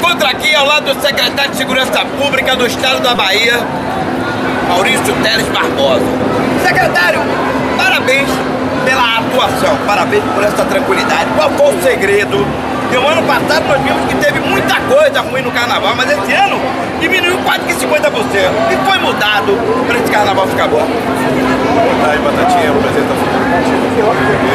encontro aqui ao lado do secretário de Segurança Pública do Estado da Bahia, Maurício Teles Barbosa. Secretário, parabéns pela atuação, parabéns por essa tranquilidade. Qual foi o segredo? Porque o ano passado nós vimos que teve muita coisa ruim no carnaval, mas esse ano diminuiu quase que 50%. E foi mudado para esse carnaval ficar bom. Boa tarde, Batatinha. É um prazer estar falando contigo.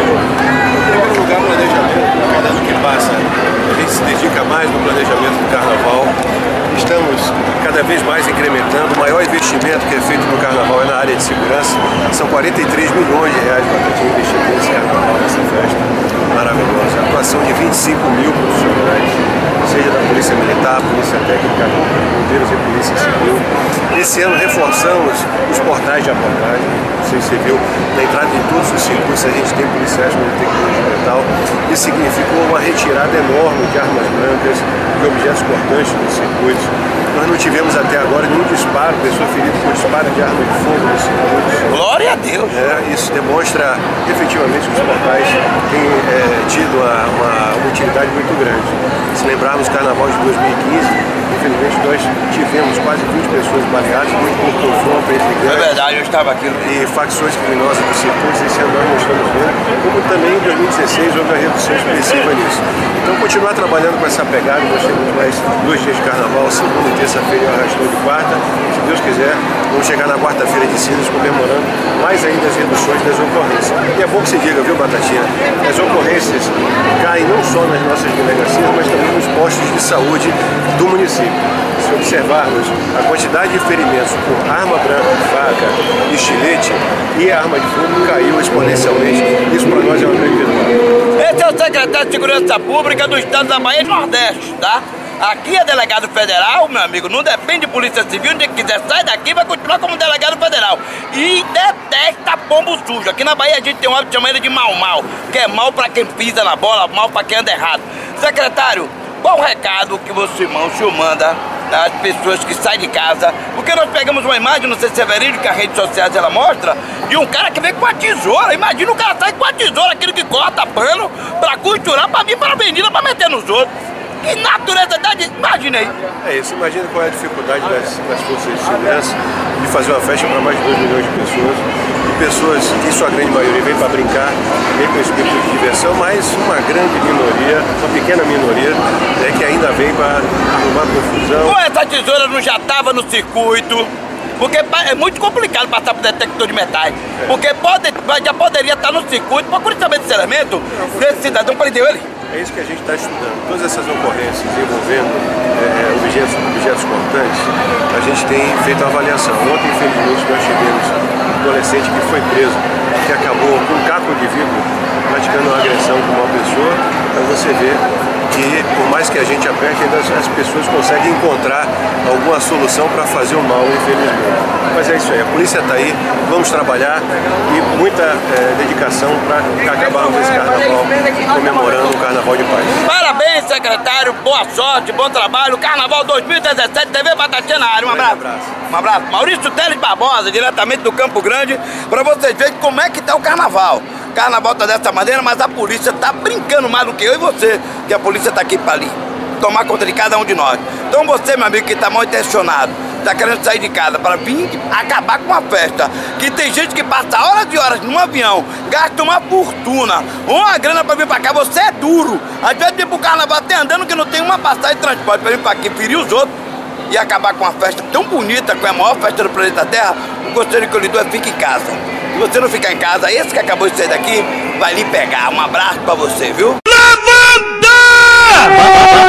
Em primeiro lugar, planejamento. Cada ano que passa, a gente se dedica mais no planejamento do carnaval. Estamos cada vez mais incrementando. O maior investimento que é feito no carnaval é na área de segurança. São 43 milhões de reais, Batatinha, investido nesse carnaval, nessa festa maravilhosa. A atuação de 25 mil profissionais, seja da Polícia Militar, Polícia Técnica, Bombeiros e Polícia Civil. Esse ano reforçamos os portais de abordagem. Não sei se você viu, na entrada de todos os circuitos a gente tem policiais com tecnologia metal. Isso significou uma retirada enorme de armas brancas, de objetos cortantes dos circuitos. Nós não tivemos até agora nenhum disparo, pessoa ferida por disparo de arma de fogo nos circuitos. Glória a Deus! Isso demonstra efetivamente que os portais têm tido uma utilidade muito grande. Se lembrarmos do Carnaval de 2015, infelizmente nós tivemos quase 20 pessoas baleadas, muito por confronto entre gangues. É verdade, eu estava aqui. E facções criminosas dos circuitos, esse ano nós não estamos vendo, como também em 2016 houve uma redução expressiva nisso. Então continuar trabalhando com essa pegada, nós temos mais 2 dias de carnaval, segunda e terça-feira e o arrastão de quarta. Se Deus quiser, vamos chegar na quarta-feira de cinzas comemorando mais ainda as reduções das ocorrências. E é bom que se diga, viu, Batatinha? As ocorrências caem não só nas nossas delegacias, mas também nos postos de saúde do município. Se observarmos a quantidade de ferimentos por arma branca, faca, estilete e arma de fogo caiu exponencialmente. Isso para nós é uma grande vitória. Esse é o secretário de Segurança Pública do Estado da Bahia e Nordeste, tá? Aqui é delegado federal, meu amigo, não depende de polícia civil, onde quiser sair daqui vai continuar como delegado federal. E detesta pombo sujo. Aqui na Bahia a gente tem um hábito chamado ele de mal-mal, que é mal pra quem pisa na bola, mal pra quem anda errado. Secretário, qual o recado que o senhor manda às pessoas que saem de casa? Porque nós pegamos uma imagem, não sei se é verídico, que as redes sociais ela mostra, de um cara que vem com a tesoura. Imagina o cara sai com a tesoura, aquele que corta pano pra costurar, pra vir para a avenida, pra meter nos outros. Que natureza dá de... Imagina aí. É isso, imagina qual é a dificuldade das forças de segurança de fazer uma festa para mais de 2 milhões de pessoas. E pessoas, em sua grande maioria, vem para brincar, vem com espírito de diversão, mas uma grande minoria, uma pequena minoria, que ainda vem para arrumar confusão. Com essa tesoura não já estava no circuito? Porque é muito complicado passar por detector de metais. Porque já poderia estar no circuito, procure saber desse elemento, desse cidadão prendeu ele. É isso que a gente está estudando. Todas essas ocorrências envolvendo objetos cortantes, a gente tem feito a avaliação. Ontem, infelizmente, nós tivemos um adolescente que foi preso, que acabou com um caco de vidro praticando uma agressão com uma pessoa. Para você ver que, por mais que a gente aperte, ainda as pessoas conseguem encontrar alguma solução para fazer o mal, infelizmente. Mas é isso aí, a polícia está aí, vamos trabalhar e muita dedicação para acabar com esse carnaval, comemorando o Carnaval de Paz. Parabéns, secretário, boa sorte, bom trabalho. Carnaval 2017, TV Batatinha na área. Um abraço. Um abraço. Maurício Teles Barbosa, diretamente do Campo Grande, para vocês verem como é que está o carnaval. O carnaval tá dessa maneira, mas a polícia tá brincando mais do que eu e você, que a polícia tá aqui para ali tomar conta de cada um de nós. Então você, meu amigo, que tá mal intencionado, tá querendo sair de casa para vir acabar com a festa, que tem gente que passa horas e horas num avião, gasta uma fortuna, uma grana para vir para cá, você é duro. Às vezes vem pro carnaval até andando que não tem uma passagem de transporte para vir para aqui, ferir os outros e acabar com uma festa tão bonita, que é a maior festa do planeta Terra. O conselho que eu lhe dou é fique em casa. Se você não ficar em casa, esse que acabou de sair daqui vai lhe pegar. Um abraço pra você, viu? Levanta!